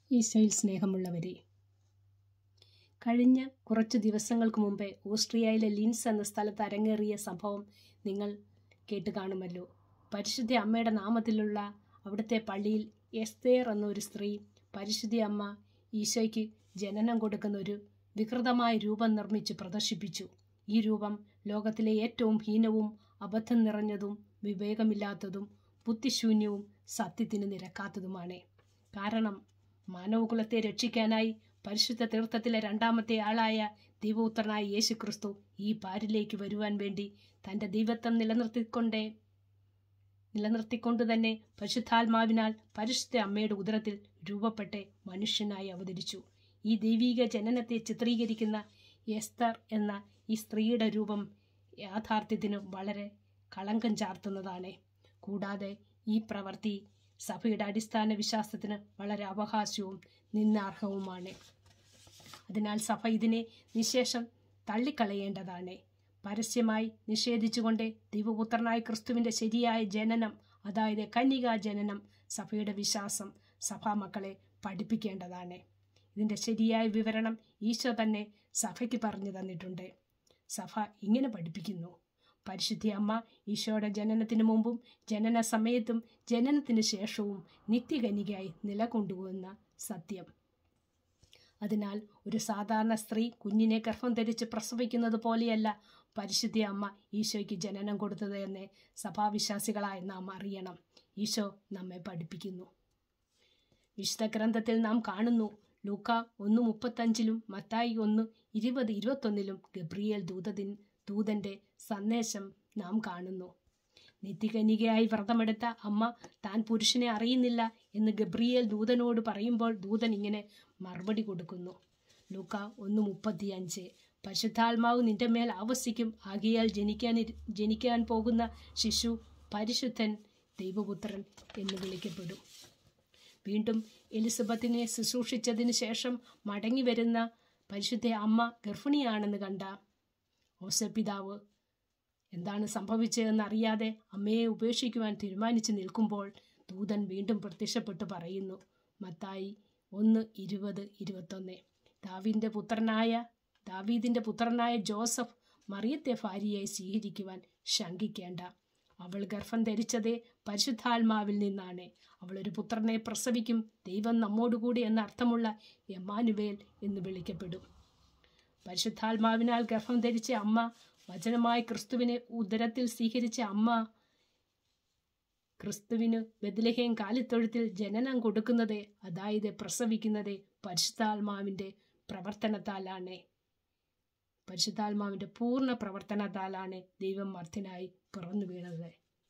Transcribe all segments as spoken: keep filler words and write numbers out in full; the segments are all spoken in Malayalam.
ഈശോയിൽ സ്നേഹമുള്ളവരെ, കഴിഞ്ഞ കുറച്ച് ദിവസങ്ങൾക്ക് മുമ്പേ ഓസ്ട്രിയയിലെ ലിൻസ് എന്ന സ്ഥലത്ത് അരങ്ങേറിയ സംഭവം നിങ്ങൾ കേട്ട് കാണുമല്ലോ. പരിശുദ്ധ അമ്മയുടെ നാമത്തിലുള്ള അവിടുത്തെ പള്ളിയിൽ എസ്തേർ എന്നൊരു സ്ത്രീ പരിശുദ്ധ അമ്മ ഈശോയ്ക്ക് ജനനം കൊടുക്കുന്ന ഒരു വികൃതമായ രൂപം നിർമ്മിച്ച് പ്രദർശിപ്പിച്ചു. ഈ രൂപം ലോകത്തിലെ ഏറ്റവും ഹീനവും അബദ്ധം നിറഞ്ഞതും വിവേകമില്ലാത്തതും ബുദ്ധിശൂന്യവും സത്യത്തിന് നിരക്കാത്തതുമാണ്. കാരണം മാനവകുലത്തെ രക്ഷിക്കാനായി പരിശുദ്ധ തീർത്ഥത്തിലെ രണ്ടാമത്തെ ആളായ ദൈവപുത്രനായ യേശു ക്രിസ്തു ഈ പാരിലേക്ക് വരുവാൻ വേണ്ടി തൻ്റെ ദൈവത്വം നിലനിർത്തിക്കൊണ്ടേ നിലനിർത്തിക്കൊണ്ട് തന്നെ പരിശുദ്ധാത്മാവിനാൽ പരിശുദ്ധ അമ്മയുടെ ഉദരത്തിൽ രൂപപ്പെട്ട് മനുഷ്യനായി അവതരിച്ചു. ഈ ദൈവിക ജനനത്തെ ചിത്രീകരിക്കുന്ന എസ്തർ എന്ന ഈ സ്ത്രീയുടെ രൂപം യാഥാർത്ഥ്യത്തിന് വളരെ കളങ്കം ചാർത്തുന്നതാണ്. കൂടാതെ ഈ പ്രവൃത്തി സഭയുടെ അടിസ്ഥാന വിശ്വാസത്തിന് വളരെ അപഹാസ്യവും നിന്ദാർഹവുമാണ്. അതിനാൽ സഭ ഇതിനെ നിശേഷം തള്ളിക്കളയേണ്ടതാണ്. പരസ്യമായി നിഷേധിച്ചുകൊണ്ട് ദൈവപുത്രനായ ക്രിസ്തുവിൻ്റെ ശരിയായ ജനനം, അതായത് കന്യകാ ജനനം, സഭയുടെ വിശ്വാസം സഭാമക്കളെ പഠിപ്പിക്കേണ്ടതാണ്. ഇതിൻ്റെ ശരിയായ വിവരണം ഈശോ തന്നെ സഭയ്ക്ക് പറഞ്ഞു തന്നിട്ടുണ്ട്. സഭ ഇങ്ങനെ പഠിപ്പിക്കുന്നു: പരിശുദ്ധ അമ്മ ഈശോയുടെ ജനനത്തിന് മുമ്പും ജനന സമയത്തും ജനനത്തിന് ശേഷവും നിത്യകന്യകയായി നിലകൊണ്ടുവന്ന സത്യം. അതിനാൽ ഒരു സാധാരണ സ്ത്രീ കുഞ്ഞിനെ ഗർഭം ധരിച്ച് പ്രസവിക്കുന്നത് പോലെയല്ല പരിശുദ്ധ അമ്മ ഈശോയ്ക്ക് ജനനം കൊടുത്തത് എന്ന് സഭാവിശ്വാസികളായി നാം അറിയണം. ഈശോ നമ്മെ പഠിപ്പിക്കുന്നു. വിശുദ്ധ ഗ്രന്ഥത്തിൽ നാം കാണുന്നു, ലൂക്ക ഒന്ന് മുപ്പത്തഞ്ചിലും മത്തായി ഒന്ന് ഇരുപത് ഇരുപത്തൊന്നിലും ഗബ്രിയേൽ ദൂതൻ ദൂതൻ്റെ സന്ദേശം നാം കാണുന്നു. നിത്യകന്യകയായി വ്രതമെടുത്ത അമ്മ താൻ പുരുഷനെ അറിയുന്നില്ല എന്ന് ഗബ്രിയേൽ ദൂതനോട് പറയുമ്പോൾ ദൂതൻ ഇങ്ങനെ മറുപടി കൊടുക്കുന്നു. ലൂക്ക ഒന്ന് മുപ്പത്തി അഞ്ച് പരിശുദ്ധാത്മാവ് നിന്റെ മേൽ ആവസിക്കും, ആകയാൽ ജനിക്കാൻ ജനിക്കാൻ പോകുന്ന ശിശു പരിശുദ്ധൻ ദൈവപുത്രൻ എന്ന് വിളിക്കപ്പെടും. വീണ്ടും എലിസബത്തിനെ ശുശ്രൂഷിച്ചതിന് ശേഷം മടങ്ങി വരുന്ന പരിശുദ്ധ അമ്മ ഗർഭിണിയാണെന്ന് കണ്ട ഔസേപ്പിതാവ് എന്താണ് സംഭവിച്ചതെന്ന് അറിയാതെ അമ്മയെ ഉപേക്ഷിക്കുവാൻ തീരുമാനിച്ചു നിൽക്കുമ്പോൾ ദൂതൻ വീണ്ടും പ്രത്യക്ഷപ്പെട്ടു പറയുന്നു. മത്തായി ഒന്ന് ഇരുപത് ഇരുപത്തൊന്ന് ദാവീദിൻ്റെ പുത്രനായ ദാവീദിൻ്റെ പുത്രനായ ജോസഫ് മറിയത്തെ ഭാര്യയായി സ്വീകരിക്കുവാൻ ശങ്കിക്കേണ്ട. അവൾ ഗർഭം ധരിച്ചത് പരിശുദ്ധാത്മാവിൽ നിന്നാണ്. അവൾ ഒരു പുത്രനെ പ്രസവിക്കും, ദൈവം നമ്മോടുകൂടി എന്ന അർത്ഥമുള്ള എമ്മാനുവേൽ എന്ന് വിളിക്കപ്പെടും. പരിശുദ്ധാത്മാവിനാൽ ഗർഭം ധരിച്ച അമ്മ, വചനമായി ക്രിസ്തുവിനെ ഉദരത്തിൽ സ്വീകരിച്ച അമ്മ, ക്രിസ്തുവിന് ബെത്ലഹേം കാലിത്തൊഴുത്തിൽ ജനനം കൊടുക്കുന്നത്, അതായത് പ്രസവിക്കുന്നത് പരിശുദ്ധാത്മാവിൻ്റെ പ്രവർത്തനത്താലാണ്. പരിശുദ്ധാത്മാവിൻ്റെ പൂർണ്ണ പ്രവർത്തനത്താലാണ് ദൈവം മർത്യനായി പിറന്നു വീണത്.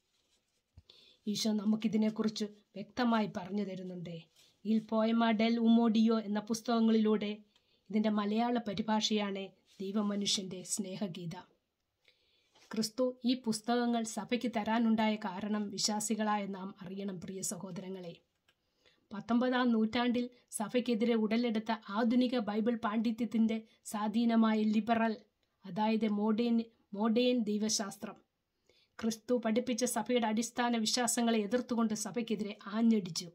ഈശോ നമുക്കിതിനെക്കുറിച്ച് വ്യക്തമായി പറഞ്ഞു തരുന്നുണ്ട്. ഇൽ പോയമ ഡെൽ ഉമോഡിയോ എന്ന പുസ്തകങ്ങളിലൂടെ. ഇതിൻ്റെ മലയാള പരിഭാഷയാണ് ദൈവമനുഷ്യൻ്റെ സ്നേഹഗീത. ക്രിസ്തു ഈ പുസ്തകങ്ങൾ സഭയ്ക്ക് തരാനുണ്ടായ കാരണം വിശ്വാസികളായ നാം അറിയണം. പ്രിയ സഹോദരങ്ങളെ, പത്തൊമ്പതാം നൂറ്റാണ്ടിൽ സഭയ്ക്കെതിരെ ഉടലെടുത്ത ആധുനിക ബൈബിൾ പാണ്ഡിത്യത്തിൻ്റെ സ്വാധീനമായ ലിബറൽ, അതായത് മോഡേൺ മോഡേൺ ദൈവശാസ്ത്രം ക്രിസ്തു പഠിപ്പിച്ച സഭയുടെ അടിസ്ഥാന വിശ്വാസങ്ങളെ എതിർത്തുകൊണ്ട് സഭയ്ക്കെതിരെ ആഞ്ഞടിച്ചു.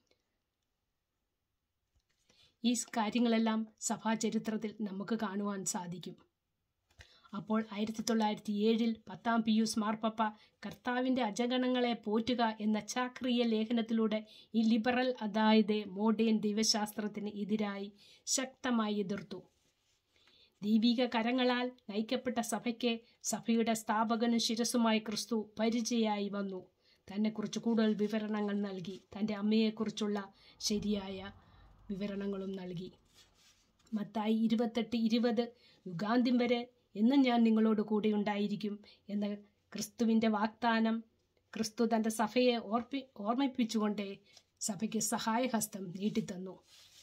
ഈ കാര്യങ്ങളെല്ലാം സഭാചരിത്രത്തിൽ നമുക്ക് കാണുവാൻ സാധിക്കും. അപ്പോൾ ആയിരത്തി തൊള്ളായിരത്തി ഏഴിൽ പത്താം പിയൂസ് മാർപ്പാപ്പ കർത്താവിൻ്റെ അജഗണങ്ങളെ പോറ്റുക എന്ന ചാക്രിയ ലേഖനത്തിലൂടെ ഈ ലിബറൽ, അതായത് മോഡേൺ ദൈവശാസ്ത്രത്തിന് എതിരായി ശക്തമായി എതിർത്തു. ദൈവിക കരങ്ങളാൽ നയിക്കപ്പെട്ട സഭയ്ക്ക് സഭയുടെ സ്ഥാപകനും ശിരസുമായ ക്രിസ്തു പരിചയായി വന്നു. തന്നെക്കുറിച്ച് കൂടുതൽ വിവരണങ്ങൾ നൽകി. തൻ്റെ അമ്മയെക്കുറിച്ചുള്ള ശരിയായ വിവരണങ്ങളും നൽകി. മത്തായി ഇരുപത്തെട്ട് ഇരുപത് യുഗാന്ത്യം വരെ എന്നും ഞാൻ നിങ്ങളോട് കൂടെ ഉണ്ടായിരിക്കും എന്ന ക്രിസ്തുവിൻ്റെ വാഗ്ദാനം ക്രിസ്തു തൻ്റെ സഭയെ ഓർപ്പി ഓർമ്മിപ്പിച്ചുകൊണ്ട് സഭയ്ക്ക് സഹായഹസ്തം നീട്ടിത്തന്നു.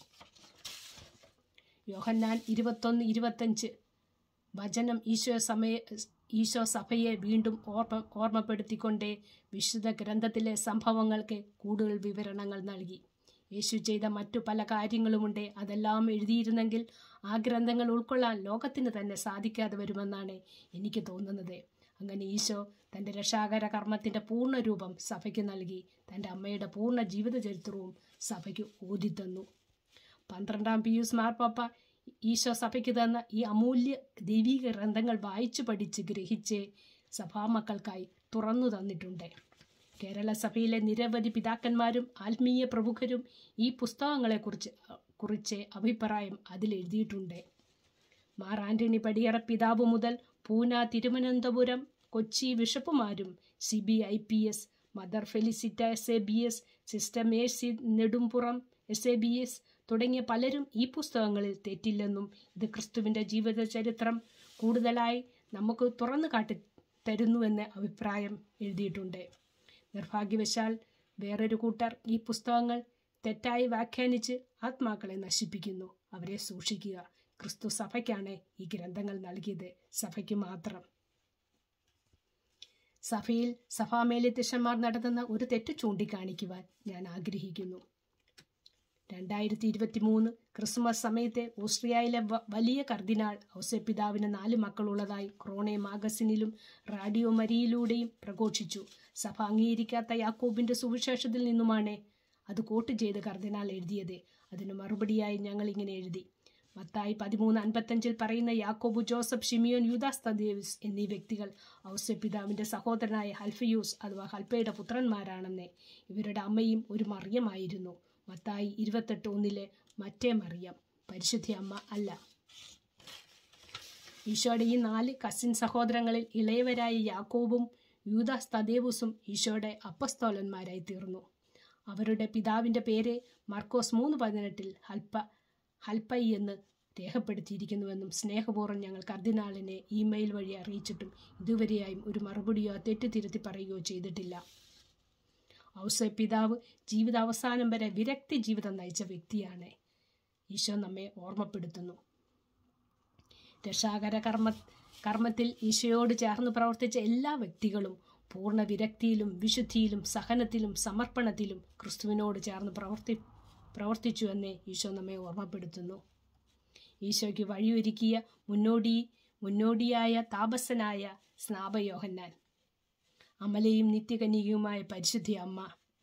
യോഹന്നാൻ ഇരുപത്തൊന്ന് ഇരുപത്തഞ്ച് വചനം ഈശോ സമയ ഈശോ സഭയെ വീണ്ടും ഓർമ്മ ഓർമ്മപ്പെടുത്തിക്കൊണ്ട് വിശുദ്ധ ഗ്രന്ഥത്തിലെ സംഭവങ്ങൾക്ക് കൂടുതൽ വിവരണങ്ങൾ നൽകി. യേശു ചെയ്ത മറ്റു പല കാര്യങ്ങളുമുണ്ട്. അതെല്ലാം എഴുതിയിരുന്നെങ്കിൽ ആ ഗ്രന്ഥങ്ങൾ ഉൾക്കൊള്ളാൻ ലോകത്തിന് തന്നെ സാധിക്കാതെ വരുമെന്നാണ് എനിക്ക് തോന്നുന്നത്. അങ്ങനെ ഈശോ തൻ്റെ രക്ഷാകര കർമ്മത്തിൻ്റെ പൂർണ്ണ രൂപം സഭയ്ക്ക് നൽകി. തൻ്റെ അമ്മയുടെ പൂർണ്ണ ജീവിത ചരിത്രവും സഭയ്ക്ക് ഓതിത്തന്നു. പന്ത്രണ്ടാം പിയൂസ് മാർപ്പാപ്പ ഈശോ സഭയ്ക്ക് തന്ന ഈ അമൂല്യ ദൈവിക ഗ്രന്ഥങ്ങൾ വായിച്ചു പഠിച്ച് ഗ്രഹിച്ച് സഭാമക്കൾക്കായി തുറന്നു തന്നിട്ടുണ്ട്. കേരള സഭയിലെ നിരവധി പിതാക്കന്മാരും ആത്മീയ പ്രമുഖരും ഈ പുസ്തകങ്ങളെക്കുറിച്ച് കുറിച്ച് അഭിപ്രായം അതിലെഴുതിയിട്ടുണ്ട്. മാർ ആന്റണി പടിയറ പിതാവ് മുതൽ പൂന, തിരുവനന്തപുരം, കൊച്ചി ബിഷപ്പുമാരും C B I P S, mother Felicita S A B S, sister Mercy Nedumpuram S A B S തുടങ്ങിയ പലരും ഈ പുസ്തകങ്ങളിൽ തെറ്റില്ലെന്നും ഇത് ക്രിസ്തുവിൻ്റെ ജീവിത ചരിത്രം കൂടുതലായി നമുക്ക് തുറന്നു കാട്ടി തരുന്നുവെന്ന് അഭിപ്രായം എഴുതിയിട്ടുണ്ട്. നിർഭാഗ്യവശാൽ വേറൊരു കൂട്ടർ ഈ പുസ്തകങ്ങൾ തെറ്റായി വ്യാഖ്യാനിച്ച് ആത്മാക്കളെ നശിപ്പിക്കുന്നു. അവരെ സൂക്ഷിക്കുക. ക്രിസ്തു സഭയ്ക്കാണ് ഈ ഗ്രന്ഥങ്ങൾ നൽകിയത്, സഭയ്ക്ക് മാത്രം. സഭയിൽ സഭാമേലധ്യക്ഷന്മാർ നടത്തുന്ന ഒരു തെറ്റ് ചൂണ്ടിക്കാണിക്കുവാൻ ഞാൻ ആഗ്രഹിക്കുന്നു. രണ്ടായിരത്തി ഇരുപത്തി മൂന്ന് ക്രിസ്മസ് സമയത്തെ ഓസ്ട്രിയയിലെ വലിയ കർദിനാൾ ഔസേപ്പിതാവിന് നാല് മക്കളുള്ളതായി ക്രോണെ മാഗസിനിലും റാഡിയോ മരിയിലൂടെയും പ്രഘോഷിച്ചു. സഭ അംഗീകരിക്കാത്ത യാക്കോബിൻ്റെ സുവിശേഷത്തിൽ നിന്നുമാണ് അത് കോട്ട് ചെയ്ത് കർദിനാൾ എഴുതിയത്. അതിന് മറുപടിയായി ഞങ്ങൾ ഇങ്ങനെ എഴുതി: മത്തായി പതിമൂന്ന് അൻപത്തഞ്ചിൽ പറയുന്ന യാക്കോബു, ജോസഫ്, ഷിമിയോൻ, യൂദാസ് തദ്ദേവൂസ് എന്നീ വ്യക്തികൾ ഔസേപ്പിതാവിൻ്റെ സഹോദരനായ ഹൽഫയൂസ് അഥവാ ഹൽപ്പയുടെ പുത്രന്മാരാണെന്ന്. ഇവരുടെ അമ്മയും ഒരു മറിയമായിരുന്നു. മത്തായി ഇരുപത്തെട്ട് ഒന്നിലെ മറ്റേ മറിയം പരിശുദ്ധ അമ്മ അല്ല. ഈശോയുടെ ഈ നാല് കസിൻ സഹോദരങ്ങളിൽ ഇളയവരായ യാക്കോബും യൂദാസ് തദ്ദേവൂസും ഈശോയുടെ അപ്പസ്തോലന്മാരായി തീർന്നു. അവരുടെ പിതാവിൻ്റെ പേര് മർക്കോസ് മൂന്ന് പതിനെട്ടിൽ ഹൽപ്പ ഹൽപ്പൈ എന്ന് രേഖപ്പെടുത്തിയിരിക്കുന്നുവെന്നും സ്നേഹപൂർവ്വം ഞങ്ങൾ കർദിനാളിനെ ഇമെയിൽ വഴി അറിയിച്ചിട്ടും ഇതുവരെയായും ഒരു മറുപടിയോ തെറ്റുതിരുത്തി പറയുകയോ ചെയ്തിട്ടില്ല. ഔസേപ്പിതാവ് ജീവിതാവസാനം വരെ വിരക്തി ജീവിതം നയിച്ച വ്യക്തിയാണ്. ഈശോ നമ്മെ ഓർമ്മപ്പെടുത്തുന്നു. രക്ഷാകര കർമ്മ കർമ്മത്തിൽ ഈശോയോട് ചേർന്ന് പ്രവർത്തിച്ച എല്ലാ വ്യക്തികളും പൂർണ്ണ വിരക്തിയിലും വിശുദ്ധിയിലും സഹനത്തിലും സമർപ്പണത്തിലും ക്രിസ്തുവിനോട് ചേർന്ന് പ്രവർത്തി പ്രവർത്തിച്ചുവെന്ന് ഈശോ നമ്മെ ഓർമ്മപ്പെടുത്തുന്നു. ഈശോയ്ക്ക് വഴിയൊരുക്കിയ മുന്നോടി മുന്നോടിയായ താപസനായ സ്നാപയോഹന്നാൻ, അമലയും നിത്യകന്യകയുമായ പരിശുദ്ധ അമ്മ,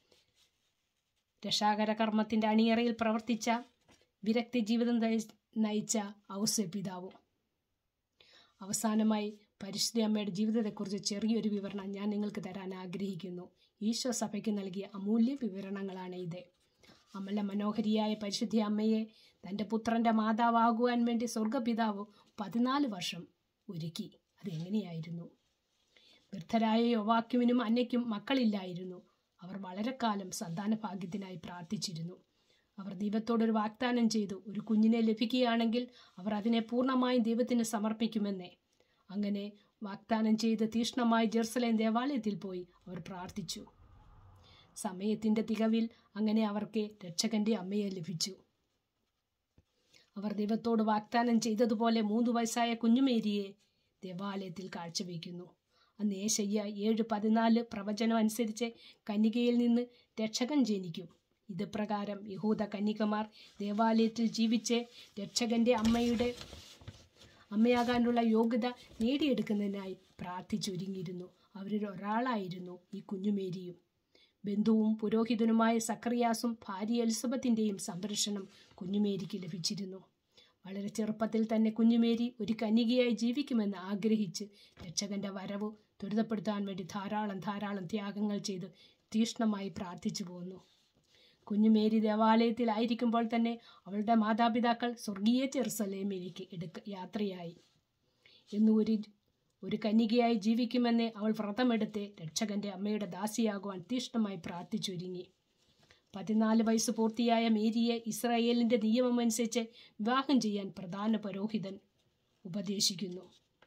രക്ഷാകര കർമ്മത്തിൻ്റെ അണിയറയിൽ പ്രവർത്തിച്ച വിരക്തി ജീവിതം നയിച്ച ഔസേപ്പിതാവും. അവസാനമായി പരിശുദ്ധ അമ്മയുടെ ജീവിതത്തെക്കുറിച്ച് ചെറിയൊരു വിവരണം ഞാൻ നിങ്ങൾക്ക് തരാൻ ആഗ്രഹിക്കുന്നു. ഈശോ സഭയ്ക്ക് നൽകിയ അമൂല്യ വിവരണങ്ങളാണ് ഇത്. അമല മനോഹരിയായ പരിശുദ്ധ അമ്മയെ തൻ്റെ പുത്രൻ്റെ മാതാവാകുവാൻ വേണ്ടി സ്വർഗപിതാവ് പതിനാല് വർഷം ഒരുക്കി. അതെങ്ങനെയായിരുന്നു? വൃദ്ധരായ യോവാക്യുവിനും അന്നയ്ക്കും മക്കളില്ലായിരുന്നു. അവർ വളരെ കാലം സന്താന ഭാഗ്യത്തിനായി പ്രാർത്ഥിച്ചിരുന്നു. അവർ ദൈവത്തോടൊരു വാഗ്ദാനം ചെയ്തു, ഒരു കുഞ്ഞിനെ ലഭിക്കുകയാണെങ്കിൽ അവർ അതിനെ പൂർണ്ണമായും ദൈവത്തിന് സമർപ്പിക്കുമെന്നേ. അങ്ങനെ വാഗ്ദാനം ചെയ്ത് തീഷ്ണമായി ജെറുസലേം ദേവാലയത്തിൽ പോയി അവർ പ്രാർത്ഥിച്ചു. സമയത്തിൻ്റെ തികവിൽ അങ്ങനെ അവർക്ക് രക്ഷകൻ്റെ അമ്മയെ ലഭിച്ചു. അവർ ദൈവത്തോട് വാഗ്ദാനം ചെയ്തതുപോലെ മൂന്ന് വയസ്സായ കുഞ്ഞുമേരിയെ ദേവാലയത്തിൽ കാഴ്ചവെക്കുന്നു. അന്ന് ഏശയ്യ ഏഴ് പതിനാല് പ്രവചനം അനുസരിച്ച് കന്യകയിൽ നിന്ന് രക്ഷകൻ ജനിക്കും. ഇത് പ്രകാരം യഹൂദ കന്യകമാർ ദേവാലയത്തിൽ ജീവിച്ച് രക്ഷകൻ്റെ അമ്മയുടെ അമ്മയാകാനുള്ള യോഗ്യത നേടിയെടുക്കുന്നതിനായി പ്രാർത്ഥിച്ചൊരുങ്ങിയിരുന്നു. അവരിൽ ഒരാളായിരുന്നു ഈ കുഞ്ഞുമേരിയും. ബന്ധുവും പുരോഹിതനുമായ സക്കറിയാസും ഭാര്യ എലിസബത്തിൻ്റെയും സംരക്ഷണം കുഞ്ഞുമേരിക്ക് ലഭിച്ചിരുന്നു. വളരെ ചെറുപ്പത്തിൽ തന്നെ കുഞ്ഞുമേരി ഒരു കന്യകയായി ജീവിക്കുമെന്ന് ആഗ്രഹിച്ച് രക്ഷകൻ്റെ വരവ് ത്വരിതപ്പെടുത്താൻ വേണ്ടി ധാരാളം ധാരാളം ത്യാഗങ്ങൾ ചെയ്ത് തീഷ്ണമായി പ്രാർത്ഥിച്ചു പോന്നു. കുഞ്ഞുമേരി ദേവാലയത്തിലായിരിക്കുമ്പോൾ തന്നെ അവളുടെ മാതാപിതാക്കൾ സ്വർഗീയ ജെറുസലേമിലേക്ക് എടുക്ക യാത്രയായി. എന്നു ഒരു ഒരു കന്യകയായി ജീവിക്കുമെന്ന് അവൾ വ്രതമെടുത്ത് രക്ഷകൻ്റെ അമ്മയുടെ ദാസിയാകുവാൻ തീഷ്ണമായി പ്രാർത്ഥിച്ചൊരുങ്ങി. പതിനാല് വയസ്സ് പൂർത്തിയായ മേരിയെ ഇസ്രായേലിൻ്റെ നിയമമനുസരിച്ച് വിവാഹം ചെയ്യാൻ പ്രധാന പുരോഹിതൻ ഉപദേശിക്കുന്നു.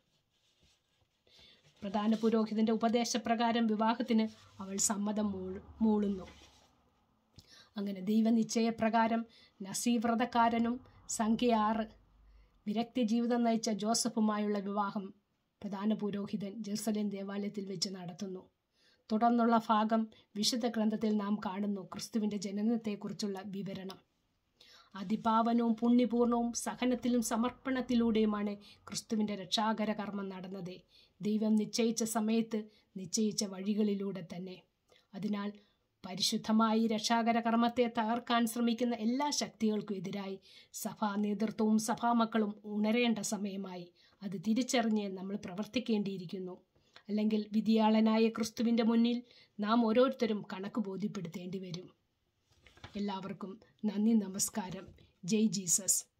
പ്രധാന പുരോഹിതൻ്റെ ഉപദേശപ്രകാരം വിവാഹത്തിന് അവൾ സമ്മതം മൂളുന്നു. അങ്ങനെ ദൈവനിശ്ചയപ്രകാരം നസീവ്രതക്കാരനും സംഖ്യ ആറ് വിരക്തി ജീവിതം നയിച്ച ജോസഫുമായുള്ള വിവാഹം പ്രധാന പുരോഹിതൻ ജെറുസലേം ദേവാലയത്തിൽ വെച്ച് നടത്തുന്നു. തുടർന്നുള്ള ഭാഗം വിശുദ്ധ ഗ്രന്ഥത്തിൽ നാം കാണുന്നു ക്രിസ്തുവിൻ്റെ ജനനത്തെക്കുറിച്ചുള്ള വിവരണം. അതിപാവനവും പുണ്യപൂർണവും സഹനത്തിലും സമർപ്പണത്തിലൂടെയുമാണ് ക്രിസ്തുവിൻ്റെ രക്ഷാകര കർമ്മം നടന്നത്. ദൈവം നിശ്ചയിച്ച സമയത്ത് നിശ്ചയിച്ച വഴികളിലൂടെ തന്നെ. അതിനാൽ പരിശുദ്ധമായി രക്ഷാകര കർമ്മത്തെ തകർക്കാൻ ശ്രമിക്കുന്ന എല്ലാ ശക്തികൾക്കും എതിരായി സഭാ നേതൃത്വവും സഭാമക്കളും ഉണരേണ്ട സമയമായി. അത് തിരിച്ചറിഞ്ഞ് നമ്മൾ പ്രവർത്തിക്കേണ്ടിയിരിക്കുന്നു. അല്ലെങ്കിൽ വിധിയാളനായ ക്രിസ്തുവിൻ്റെ മുന്നിൽ നാം ഓരോരുത്തരും കണക്ക് ബോധ്യപ്പെടുത്തേണ്ടി വരും. എല്ലാവർക്കും നന്ദി, നമസ്കാരം. ജയ് ജീസസ്.